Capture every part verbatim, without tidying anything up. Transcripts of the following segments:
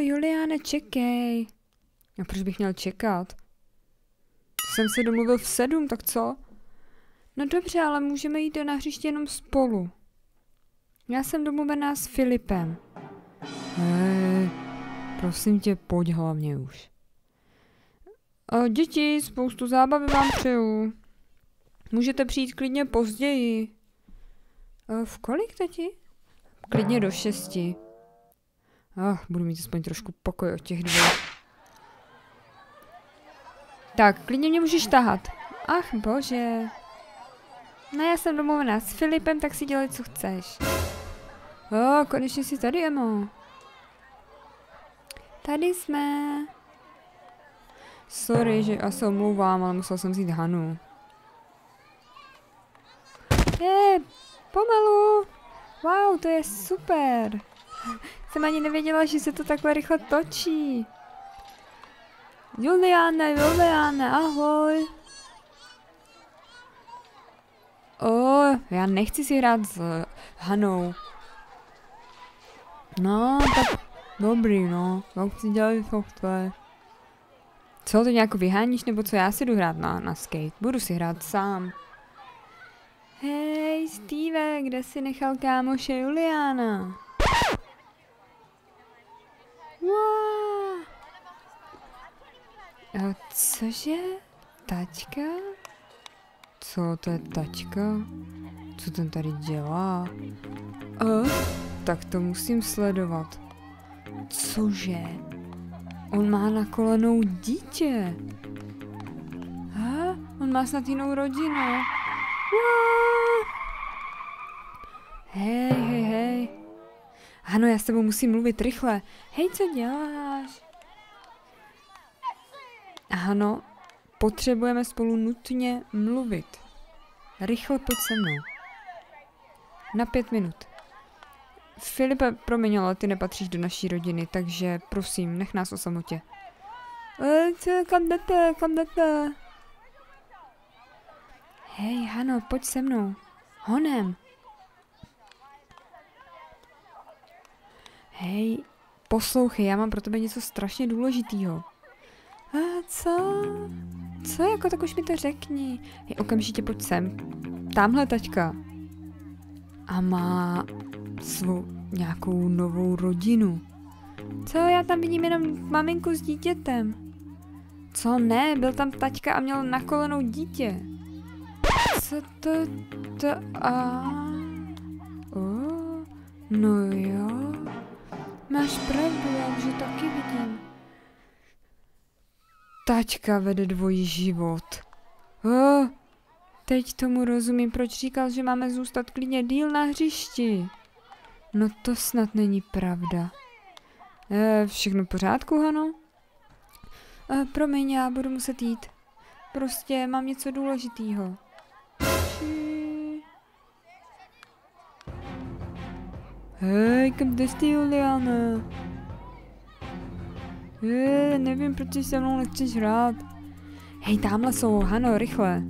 Juliáne, čekej. A proč bych měl čekat? Jsem se domluvil v sedm, tak co? No dobře, ale můžeme jít na hřiště jenom spolu. Já jsem domluvená s Filipem. Hej, prosím tě, pojď hlavně už. O, děti, spoustu zábavy vám přeju. Můžete přijít klidně později. O, v kolik, tati? Klidně do šesti. Ach, budu mít aspoň trošku pokoj od těch dvou. Tak, klidně mě můžeš tahat. Ach, bože. No, já jsem domluvená s Filipem, tak si dělej, co chceš. O, konečně jsi tady, Emo. Tady jsme. Sorry, že já se omlouvám, ale musel jsem vzít Hanu. Je, pomalu. Wow, to je super. Jsem ani nevěděla, že se to takhle rychle točí. Juliáne, Juliáne, ahoj. O, já nechci si hrát s Hanou. No, tak dobrý, no. Já chci dělat, co chce. Co, to nějak vyháníš, nebo co? Já si jdu hrát na, na skate. Budu si hrát sám. Hej, Steve, kde jsi nechal kámoše Juliána? Wow. A cože? Taťka? Co to je taťka? Co ten tady dělá? A? Tak to musím sledovat. Cože? On má na kolenou dítě. A? On má snad jinou rodinu. Wow. Hej, hej, hej. Ano, já s tebou musím mluvit rychle. Hej, co děláš? Ano, potřebujeme spolu nutně mluvit. Rychle pojď se mnou. Na pět minut. Filipe, promiň, ale ty nepatříš do naší rodiny, takže prosím, nech nás o samotě. E, co, kam jdete, kam jdete? Hej, Hano, pojď se mnou. Honem. Hej, poslouchej, já mám pro tebe něco strašně důležitýho. A co? Co jako, tak už mi to řekni. Hej, okamžitě pojď sem. Támhle taťka. A má svou nějakou novou rodinu. Co, já tam vidím jenom maminku s dítětem. Co, ne, byl tam taťka a měl na kolenou dítě. Co to, to, a... Oh, no jo. Máš pravdu, já už ji taky vidím. Taťka vede dvojí život. Oh, teď tomu rozumím, proč říkal, že máme zůstat klidně díl na hřišti. No to snad není pravda. E, všechno v pořádku, Hano? E, promiň, já budu muset jít. Prostě mám něco důležitýho. Hej, kam jdeš ty, Juliana? Hej, nevím, proč se mnou nechceš hrát. Hej, tamhle jsou, Hano, rychle.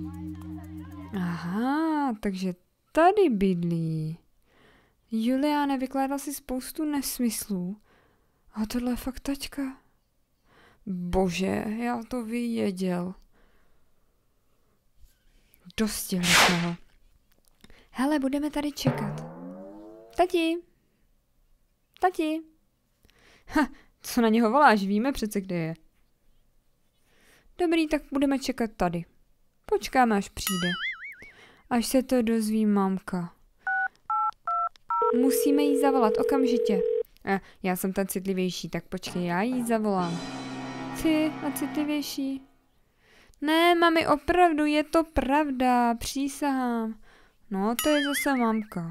Aha, takže tady bydlí. Juliane, vykládal si spoustu nesmyslů. A tohle je fakt taťka. Bože, já to věděl. Dostihli jsme ho. Hele, budeme tady čekat. Tati. Tati. Ha, co na něho voláš? Víme přece, kde je. Dobrý, tak budeme čekat tady. Počkáme, až přijde. Až se to dozví mamka. Musíme jí zavolat okamžitě. A já jsem ta citlivější, tak počkej, já jí zavolám. Ty a citlivější. Ne, mami, opravdu, je to pravda, přísahám. No, to je zase mamka.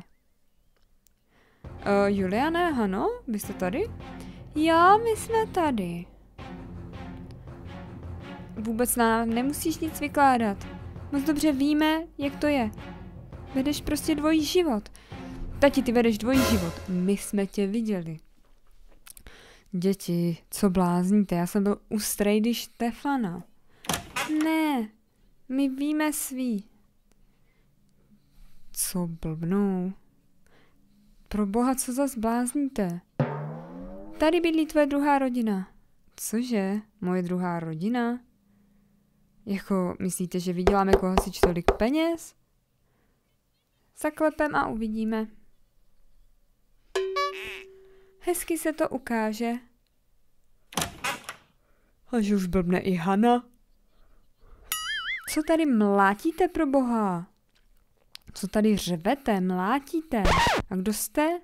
Uh, Juliane, Hano, vy jste tady? Jo, my jsme tady. Vůbec nám nemusíš nic vykládat. Moc dobře víme, jak to je. Vedeš prostě dvojí život. Tati, ty vedeš dvojí život. My jsme tě viděli. Děti, co blázníte? Já jsem byl u strejdy Štefana. Ne, my víme svý. Co blbnou? Pro boha, co zas blázníte? Tady bydlí tvoje druhá rodina. Cože? Moje druhá rodina? Jako, myslíte, že vyděláme jako hasič tolik peněz? Zaklepem a uvidíme. Hezky se to ukáže. A že už blbne i Hana. Co tady mlátíte pro boha? Co tady řvete, mlátíte? A kdo jste?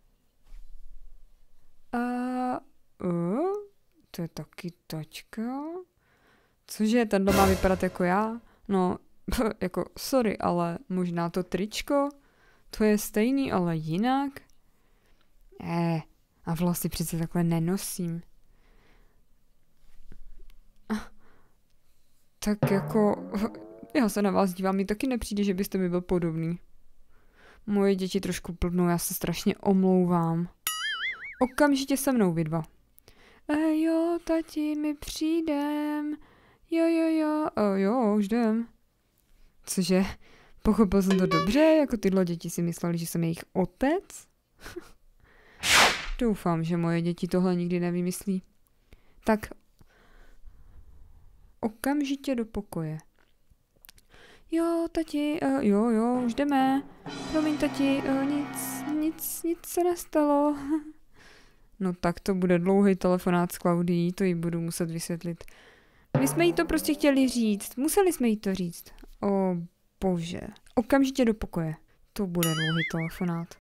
Uh, uh, to je taky tačka. Cože, ten má vypadat jako já? No, jako, sorry, ale možná to tričko? To je stejný, ale jinak? Eh, a vlasy přece takhle nenosím. Tak jako, já se na vás dívám, mi taky nepřijde, že byste mi byl podobný. Moje děti trošku plnou, já se strašně omlouvám. Okamžitě se mnou vy dva. E, jo, tati, my přijdem. Jo, jo, jo, e, jo, už jdem. Cože, pochopil jsem to dobře, jako tyhle děti si mysleli, že jsem jejich otec? Doufám, že moje děti tohle nikdy nevymyslí. Tak, okamžitě do pokoje. Jo, tati, uh, jo, jo, už jdeme. Promiň, tati, uh, nic, nic, nic se nestalo. No tak to bude dlouhý telefonát s Klaudií, to jí budu muset vysvětlit. My jsme jí to prostě chtěli říct, museli jsme jí to říct. O bože, okamžitě do pokoje. To bude dlouhý telefonát.